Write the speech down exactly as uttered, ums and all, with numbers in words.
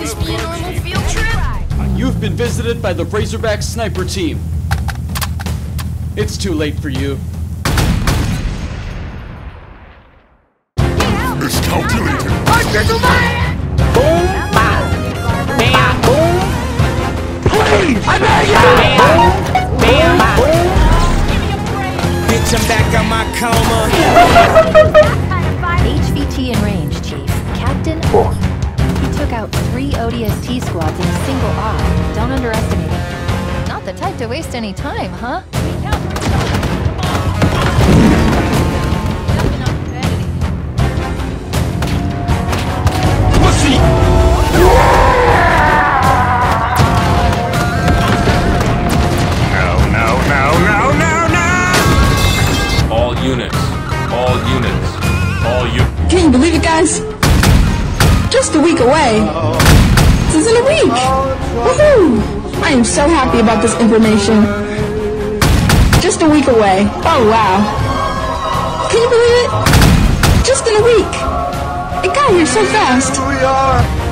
this be a normal field trip? You've been visited by the Razorback sniper team. It's too late for you. Miscalculated. Boom, bam, bam, boom. Please! I beg you! Bam, bam, boom. Bitch, I'm back on my coma. H V T in range, Chief. Captain He took out three O D S T squads in a single op. Don't underestimate him. Not the type to waste any time, huh? Pussy! No, no, no, no, no, no! All units. All units. All units. Can you believe it, guys? Just a week away. This is in a week. Woohoo! I am so happy about this information. Just a week away. Oh, wow. Can you believe it? Just in a week. It got here so fast. We are.